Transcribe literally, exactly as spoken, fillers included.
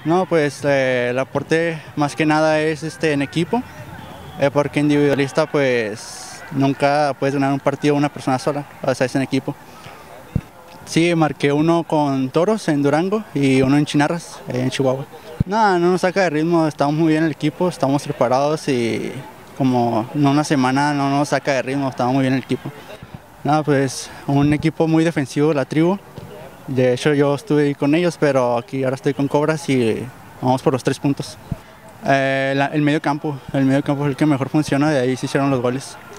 No, pues eh, el aporte más que nada es este, en equipo, eh, porque individualista pues nunca puedes ganar un partido una persona sola, o sea, es en equipo. Sí, marqué uno con Toros en Durango y uno en Chinarras, eh, en Chihuahua. Nada, no nos saca de ritmo, estamos muy bien en el equipo, estamos preparados y como en una semana no nos saca de ritmo, estamos muy bien en el equipo. Nada, pues un equipo muy defensivo, la tribu. De hecho yo estuve ahí con ellos, pero aquí ahora estoy con Cobras y vamos por los tres puntos. Eh, la- el medio campo, el medio campo es el que mejor funciona, de ahí se hicieron los goles.